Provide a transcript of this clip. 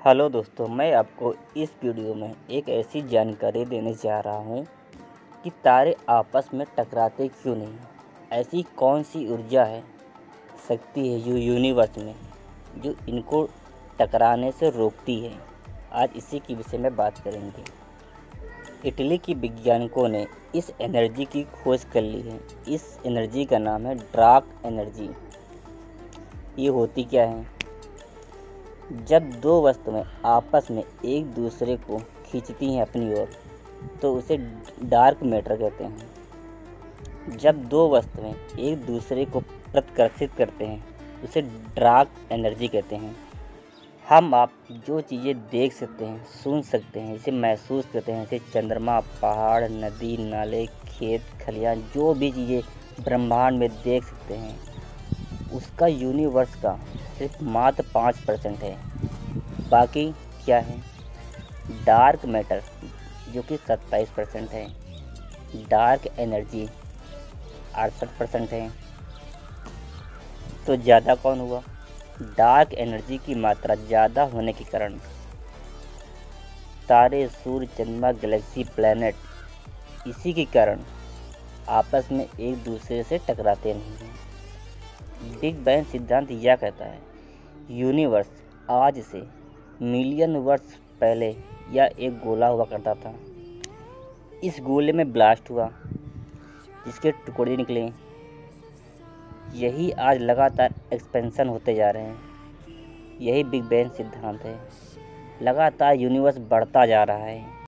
Hello दोस्तों, मैं आपको इस वीडियो में एक ऐसी जानकारी देने जा रहा हूँ कि तारे आपस में टकराते क्यों नहीं। ऐसी कौन सी ऊर्जा है, शक्ति है यूनिवर्स में जो इनको टकराने से रोकती है। आज इसी के विषय में बात करेंगे। इटली की वैज्ञानिकों ने इस एनर्जी की खोज कर ली है। इस एनर्जी का नाम है डार्क एनर्जी। ये होती क्या है? जब दो वस्तुएं आपस में एक दूसरे को खींचती हैं अपनी ओर, तो उसे डार्क मैटर कहते हैं। जब दो वस्तुएं एक दूसरे को प्रतिकर्षित करते हैं, उसे डार्क एनर्जी कहते हैं। हम आप जो चीज़ें देख सकते हैं, सुन सकते हैं, इसे महसूस करते हैं, जैसे चंद्रमा, पहाड़, नदी, नाले, खेत, खलियान, जो भी चीज़ें ब्रह्मांड में देख सकते हैं, उसका यूनिवर्स का सिर्फ मात्र 5% है। बाकी क्या है? डार्क मैटर जो कि 27% है, डार्क एनर्जी 68% है। तो ज़्यादा कौन हुआ? डार्क एनर्जी की मात्रा ज़्यादा होने के कारण तारे, सूर्य, चंद्रमा, गैलेक्सी, प्लैनेट इसी के कारण आपस में एक दूसरे से टकराते नहीं हैं। बिग बैंग सिद्धांत यह कहता है यूनिवर्स आज से मिलियन वर्ष पहले यह एक गोला हुआ करता था। इस गोले में ब्लास्ट हुआ, जिसके टुकड़े निकले। यही आज लगातार एक्सपेंशन होते जा रहे हैं। यही बिग बैंग सिद्धांत है। लगातार यूनिवर्स बढ़ता जा रहा है।